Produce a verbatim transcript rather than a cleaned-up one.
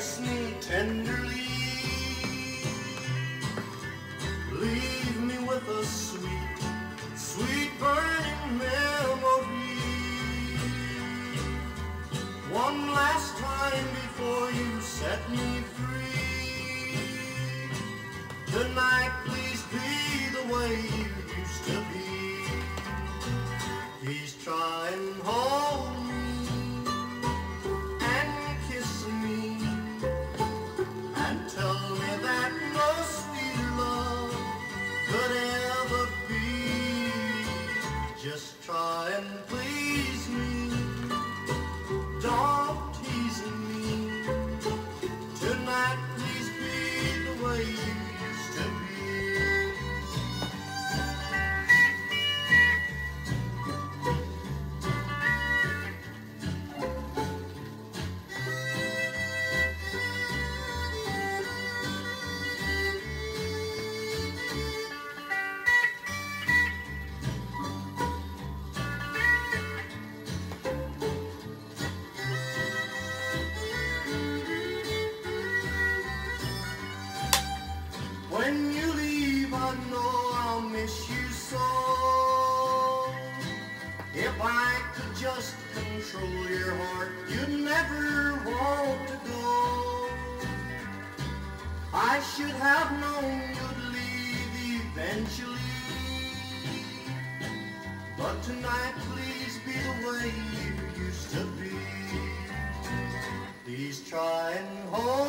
kiss me tenderly. Leave me with a sweet, sweet burning memory. One last time before you set me free. Tonight please be the way you used to be. Please try and hold me and kiss me and tell me that no sweeter love could ever be. Just try and please me, don't tease me. Tonight please be the way you used to be. When you leave, I know I'll miss you so. If I could just control your heart, you'd never want to go. I should have known you'd leave eventually. But tonight, please be the way you used to be. Please try and hold